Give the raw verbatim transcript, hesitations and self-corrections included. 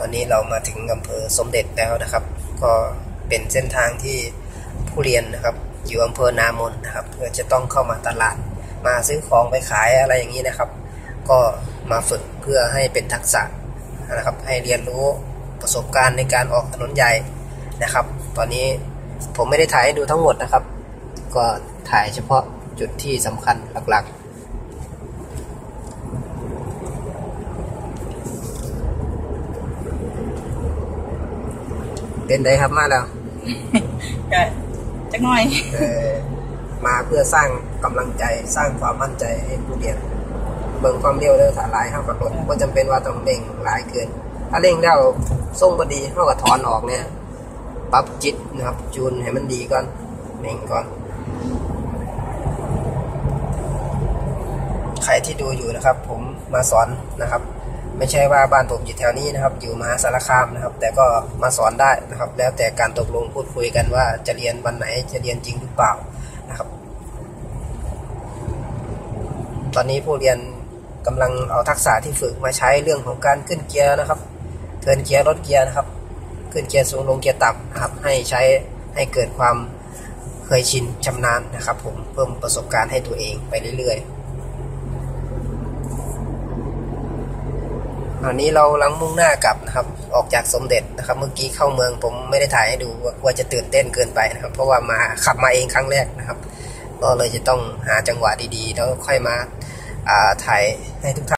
ตอนนี้เรามาถึงอำเภอสมเด็จแล้วนะครับก็เป็นเส้นทางที่ผู้เรียนนะครับอยู่อำเภอนามนนะครับเพื่อจะต้องเข้ามาตลาดมาซื้อของไปขายอะไรอย่างนี้นะครับก็มาฝึกเพื่อให้เป็นทักษะนะครับให้เรียนรู้ประสบการณ์ในการออกถนนใหญ่นะครับตอนนี้ผมไม่ได้ถ่ายให้ดูทั้งหมดนะครับก็ถ่ายเฉพาะจุดที่สำคัญหลักๆเป็นไงครับมาแล้วก็จักหน่อยเออมาเพื่อสร้างกำลังใจสร้างความมั่นใจให้ผู้เรียนเบิ่งความเร็วเลยถ้าหลายเท่ากับรถก็จำเป็นว่าต้องเร่งหลายเกินถ้าเร่งแล้วส่งพอดีเท่ากับถอนออกเนี่ยปรับจิตนะครับจูนให้มันดีก่อนเร่งก่อนใครที่ดูอยู่นะครับผมมาสอนนะครับไม่ใช่ว่าบ้านผมอยู่แถวนี้นะครับอยู่มหาสารคามนะครับแต่ก็มาสอนได้นะครับแล้วแต่การตกลงพูดคุยกันว่าจะเรียนวันไหนจะเรียนจริงหรือเปล่านะครับตอนนี้ผู้เรียนกำลังเอาทักษะที่ฝึกมาใช้เรื่องของการขึ้นเกียร์นะครับเทิร์นเกียร์ลดเกียร์นะครับขึ้นเกียร์สูงลงเกียร์ต่ำนะครับให้ใช้ให้เกิดความเคยชินชำนาญนะครับผมเพิ่มประสบการณ์ให้ตัวเองไปเรื่อยๆอันนี้เราลังมุ่งหน้ากลับนะครับออกจากสมเด็จนะครับเมื่อกี้เข้าเมืองผมไม่ได้ถ่ายให้ดูว่าจะตื่นเต้นเกินไปนะครับเพราะว่ามาขับมาเองครั้งแรกนะครับก็เลยจะต้องหาจังหวะดีๆแล้วค่อยมาถ่ายให้ทุกท่าน